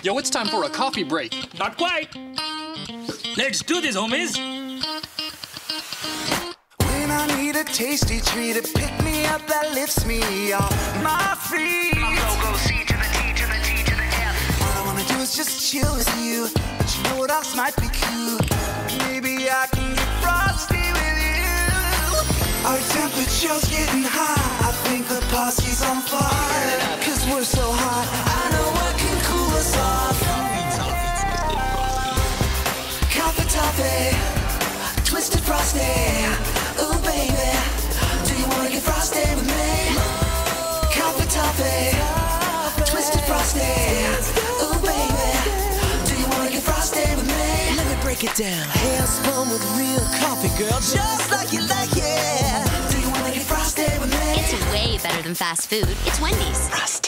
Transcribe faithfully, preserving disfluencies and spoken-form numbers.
Yo, it's time for a coffee break. Not quite. Let's do this, homies. When I need a tasty treat to pick me up that lifts me off my feet. I'll go, go, C to the T to the T to the F. All I wanna do is just chill with you, but you know what else might be cool? Maybe I can get frosty with you. Our temperature's getting high. I think the posse's on fire. Cause we're so hot, I know what can cool us off. Coffee Toffee Twisted Frosty. Ooh, baby, do you wanna get frosty with me? Coffee Toffee Twisted Frosty. Ooh, baby, do you wanna get frosty with me? Let me break it down. Hair spun with real coffee, girl, just like you like it. Do you wanna get frosty with me? It's way better than fast food. It's Wendy's. Frosty.